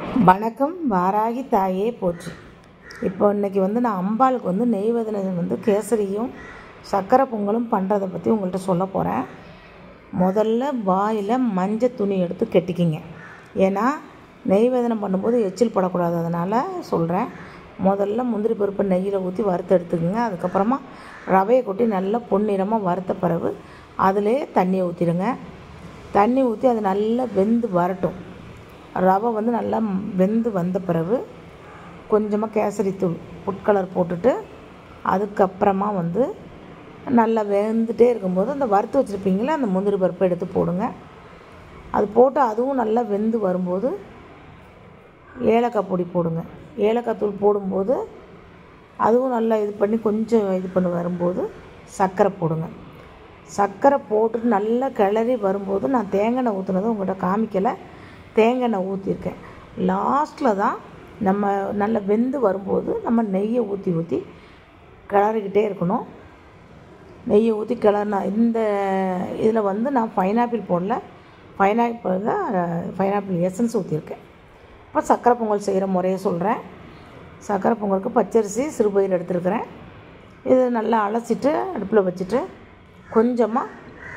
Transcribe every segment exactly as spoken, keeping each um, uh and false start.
வணக்கம். வாராகி தாயே போற்றி. இப்போ இன்றைக்கி வந்து நான் அம்பாளுக்கு வந்து நெய்வேதனை வந்து கேசரியும் சர்க்கரை பொங்கலும் பண்ணுறதை பற்றி உங்கள்கிட்ட சொல்ல போகிறேன். முதல்ல வாயில் மஞ்சள் துணி எடுத்து கெட்டிக்கிங்க. ஏன்னா நெய்வேதனை பண்ணும்போது எச்சில் படக்கூடாது, அதனால் சொல்கிறேன். முதல்ல முந்திரி பருப்பை நெய்யில் ஊற்றி வறுத்து எடுத்துக்கோங்க. அதுக்கப்புறமா ரவையை கொட்டி நல்லா பொன்னிறமாக வறுத்த பிறகு அதிலே தண்ணியை ஊற்றிடுங்க. தண்ணி ஊற்றி அது நல்லா வெந்து வரட்டும். ரவை வந்து நல்லா வெந்து வந்த பிறகு கொஞ்சமாக கேசரி தூள் ஃபுட் கலர் போட்டுட்டு அதுக்கப்புறமா வந்து நல்லா வெந்துகிட்டே இருக்கும்போது அந்த வறுத்து வச்சுருப்பீங்களே அந்த முந்திரி பருப்பை எடுத்து போடுங்க. அது போட்டு அதுவும் நல்லா வெந்து வரும்போது ஏலக்காய் பொடி போடுங்க. ஏலக்காய் தூள் போடும்போது அதுவும் நல்லா இது பண்ணி கொஞ்சம் இது பண்ணி வரும்போது சர்க்கரை போடுங்க. சர்க்கரை போட்டுட்டு நல்லா கிளறி வரும்போது நான் தேங்காய் எண்ணெய் ஊற்றுனதை உங்கள்கிட்ட காமிக்கலை. தேங்காய் எண்ணெய் ஊற்றிருக்கேன். லாஸ்ட்டில் தான் நம்ம நல்லா வெந்து வரும்போது நம்ம நெய்யை ஊற்றி ஊற்றி கிளறிக்கிட்டே இருக்கணும். நெய்யை ஊற்றி கிளறினா இந்த இதில் வந்து நான் பைனாப்பிள் போடல. பைனாப்பிள் தான் பைனாப்பிள் எசன்ஸ் ஊற்றிருக்கேன். இப்போ சர்க்கரை பொங்கல் செய்கிற முறையை சொல்கிறேன். சர்க்கரை பொங்கலுக்கு பச்சரிசி சிறுபயிறு எடுத்துருக்கிறேன். இது நல்லா அலசிட்டு அடுப்பில் வச்சுட்டு கொஞ்சமாக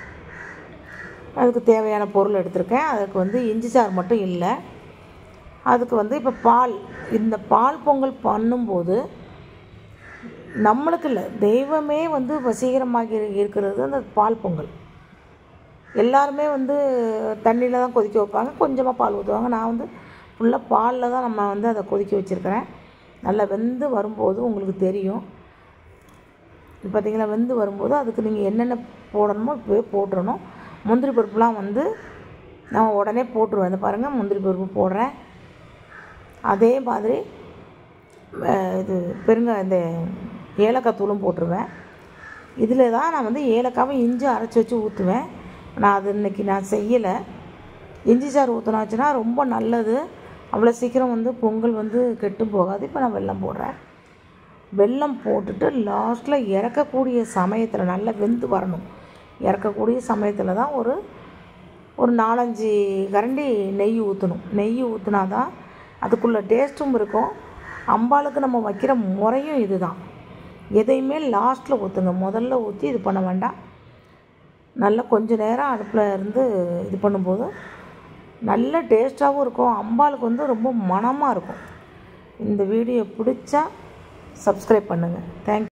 அதுக்கு தேவையான பொருள் எடுத்திருக்கேன். அதுக்கு வந்து இஞ்சி சாறு மட்டும் இல்லை. அதுக்கு வந்து இப்போ பால், இந்த பால் பொங்கல் பண்ணும்போது நம்மளுக்கு இல்லை, தெய்வமே வந்து வசீகரமாகி இருக்கிறது அந்த பால் பொங்கல். எல்லாருமே வந்து தண்ணியில் தான் கொதிக்க வைப்பாங்க, கொஞ்சமாக பால் ஊற்றுவாங்க. நான் வந்து ஃபுல்லாக பாலில் தான் நம்ம வந்து அதை கொதிக்க வச்சுருக்கிறேன். நல்லா வெந்து வரும்போது உங்களுக்கு தெரியும். பார்த்திங்களா, வெந்து வரும்போது அதுக்கு நீங்கள் என்னென்ன போடணுமோ இப்போவே போட்டுடணும். முந்திரி பருப்புலாம் வந்து நான் உடனே போட்டுருவேன். இந்த பாருங்கள், முந்திரி பருப்பு போடுறேன். அதே மாதிரி இது பெருங்க இந்த ஏலக்காய் தூளும் போட்டுருவேன். இதில் தான் நான் வந்து ஏலக்காவை இஞ்சி அரைச்சி வச்சு ஊற்றுவேன். நான் அது இன்றைக்கி நான் செய்யலை. இஞ்சி சாறு ஊற்றினாச்சுன்னா ரொம்ப நல்லது. அவ்வளோ சீக்கிரம் வந்து பொங்கல் வந்து கெட்டும் போகாது. இப்போ நான் வெல்லம் போடுறேன். வெல்லம் போட்டுட்டு லாஸ்ட்டில் இறக்கக்கூடிய சமயத்தில் நல்லா வெந்து வரணும். இறக்கக்கூடிய சமயத்தில் தான் ஒரு ஒரு நாலஞ்சு கரண்டி நெய் ஊற்றணும். நெய் ஊற்றினா தான் அதுக்குள்ளே டேஸ்ட்டும் இருக்கும். அம்பாளுக்கு நம்ம வைக்கிற முறையும் இது தான். எதையுமே லாஸ்ட்டில் ஊற்றுங்க, முதல்ல ஊற்றி இது பண்ண வேண்டாம். நல்லா கொஞ்சம் நேரம் அடுப்பில் இருந்து இது பண்ணும்போது நல்ல டேஸ்ட்டாகவும் இருக்கும். அம்பாளுக்கு வந்து ரொம்ப மணமாக இருக்கும். இந்த வீடியோ பிடிச்சா சப்ஸ்கிரைப் பண்ணுங்கள். தேங்க்யூ.